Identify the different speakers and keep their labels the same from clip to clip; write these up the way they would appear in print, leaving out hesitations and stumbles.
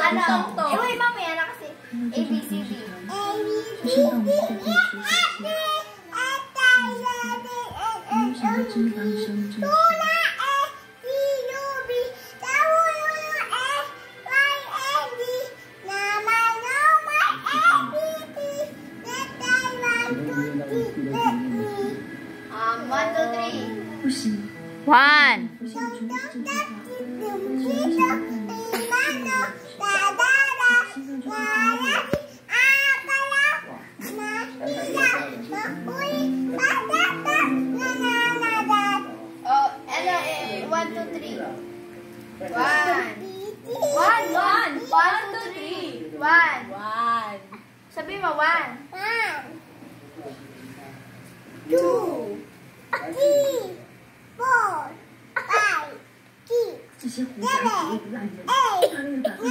Speaker 1: Ano? Wait, mamaya na kasi. A, B, C, D. One, two, three.
Speaker 2: One.
Speaker 1: One, two, three. One, two, three. One. Sabi mo, one. Two. 3, 4, 5, 6, 7, 8, 9, 10, 11, 12, 13, 14, 15, 16,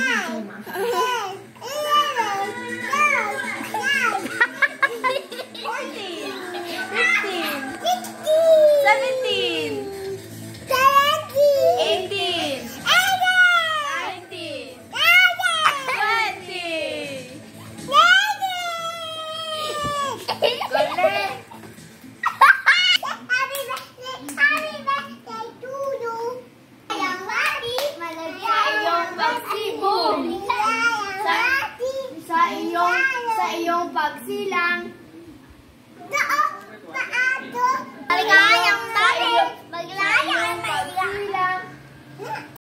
Speaker 1: 17, 18, 19, 20. Correct. Sa iyong pagsilang